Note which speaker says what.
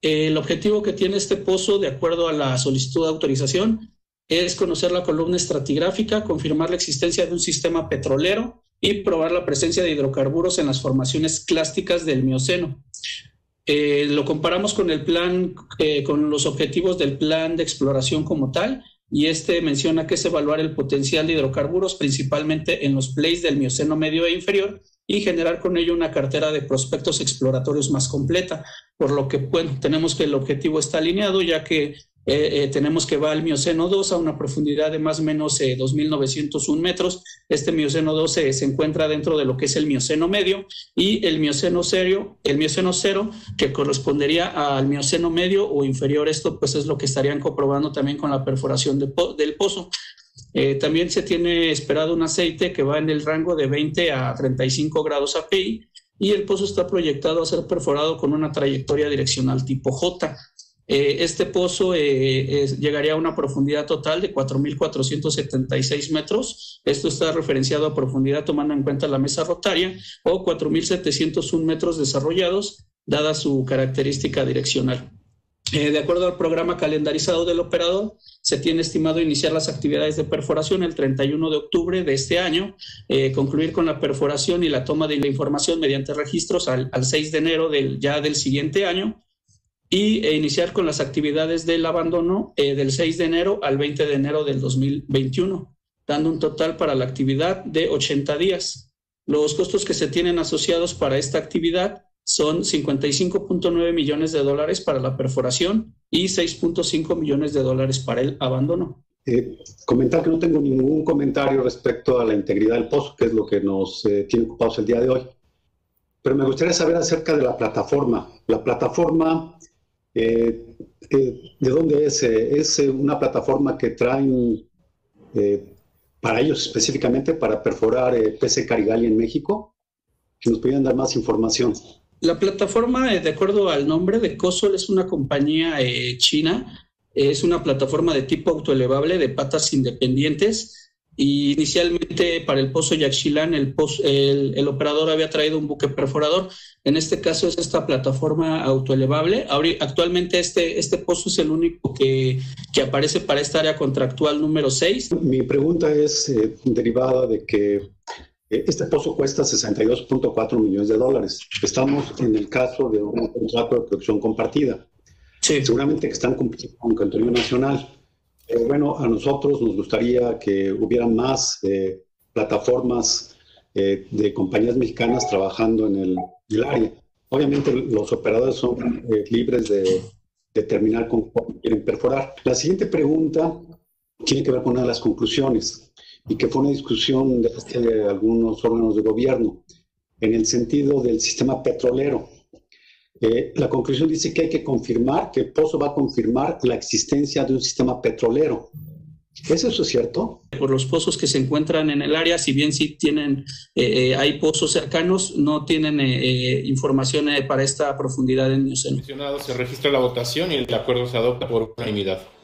Speaker 1: El objetivo que tiene este pozo, de acuerdo a la solicitud de autorización, es conocer la columna estratigráfica, confirmar la existencia de un sistema petrolero y probar la presencia de hidrocarburos en las formaciones clásticas del Mioceno. Lo comparamos con el plan, con los objetivos del plan de exploración como tal, y menciona que es evaluar el potencial de hidrocarburos principalmente en los plays del Mioceno medio e inferior y generar con ello una cartera de prospectos exploratorios más completa, por lo que, bueno, tenemos que el objetivo está alineado, ya que tenemos que va al Mioceno 2 a una profundidad de más o menos 2.901 metros. Este Mioceno 2 se encuentra dentro de lo que es el Mioceno medio, y el Mioceno cero, que correspondería al Mioceno medio o inferior. Esto pues es lo que estarían comprobando también con la perforación del pozo. También se tiene esperado un aceite que va en el rango de 20 a 35 grados API, y el pozo está proyectado a ser perforado con una trayectoria direccional tipo J. Este pozo llegaría a una profundidad total de 4.476 metros. Esto está referenciado a profundidad tomando en cuenta la mesa rotaria, o 4.701 metros desarrollados, dada su característica direccional. De acuerdo al programa calendarizado del operador, se tiene estimado iniciar las actividades de perforación el 31 de octubre de este año, concluir con la perforación y la toma de la información mediante registros al 6 de enero del siguiente año, y iniciar con las actividades del abandono del 6 de enero al 20 de enero del 2021, dando un total para la actividad de 80 días. Los costos que se tienen asociados para esta actividad son $55.9 millones para la perforación y $6.5 millones para el abandono.
Speaker 2: Comentar que no tengo ningún comentario respecto a la integridad del pozo, que es lo que nos tiene ocupados el día de hoy. Pero me gustaría saber acerca de la plataforma. La plataforma, ¿de dónde es? ¿Es una plataforma que traen para ellos específicamente para perforar PC Carigali en México? Que nos pudieran dar más información.
Speaker 1: La plataforma, de acuerdo al nombre de COSOL, es una compañía china. Es una plataforma de tipo autoelevable de patas independientes. Y inicialmente para el pozo Yaxchilán, el operador había traído un buque perforador. En este caso es esta plataforma autoelevable. Actualmente este pozo es el único que aparece para esta área contractual número 6.
Speaker 2: Mi pregunta es derivada de que este pozo cuesta $62.4 millones. Estamos en el caso de un contrato de producción compartida.
Speaker 1: Sí.
Speaker 2: Seguramente que están cumpliendo con territorio nacional. Bueno, a nosotros nos gustaría que hubiera más plataformas de compañías mexicanas trabajando en el área. Obviamente los operadores son libres de determinar con cuál quieren perforar. La siguiente pregunta tiene que ver con una de las conclusiones, y que fue una discusión de algunos órganos de gobierno en el sentido del sistema petrolero. La conclusión dice que hay que confirmar, que el pozo va a confirmar la existencia de un sistema petrolero. ¿Es eso cierto?
Speaker 1: Por los pozos que se encuentran en el área, si bien sí tienen, hay pozos cercanos, no tienen información para esta profundidad en Mioceno.
Speaker 3: Se registra la votación y el acuerdo se adopta por unanimidad.